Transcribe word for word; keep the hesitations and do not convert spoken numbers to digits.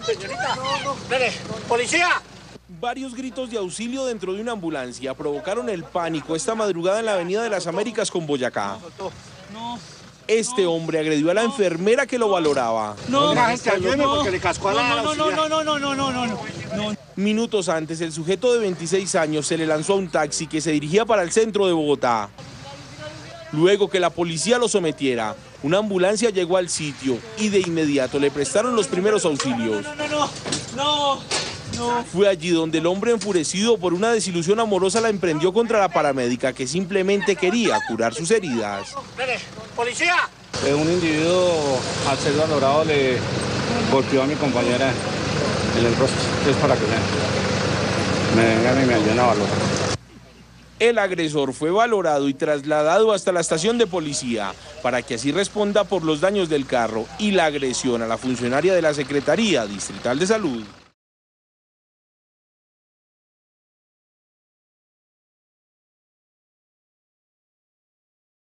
Señorita, no, no. Dale, policía. Varios gritos de auxilio dentro de una ambulancia provocaron el pánico esta madrugada en la Avenida de las Américas con Boyacá. Este hombre agredió a la enfermera que lo valoraba. No, no, ayúdeme porque le cascó a la no, no, no, no, no, no, no, no, no. Minutos antes, el sujeto de veintiséis años se le lanzó a un taxi que se dirigía para el centro de Bogotá. Luego que la policía lo sometiera, una ambulancia llegó al sitio y de inmediato le prestaron los primeros auxilios. No, no, no, no, no. Fue allí donde el hombre, enfurecido por una desilusión amorosa, la emprendió contra la paramédica que simplemente quería curar sus heridas. Dale, policía. Eh, un individuo, al ser valorado, le golpeó a mi compañera en el rostro. Es para que me, me vengan y me ayuden a valorar. El agresor fue valorado y trasladado hasta la estación de policía para que así responda por los daños del carro y la agresión a la funcionaria de la Secretaría Distrital de Salud.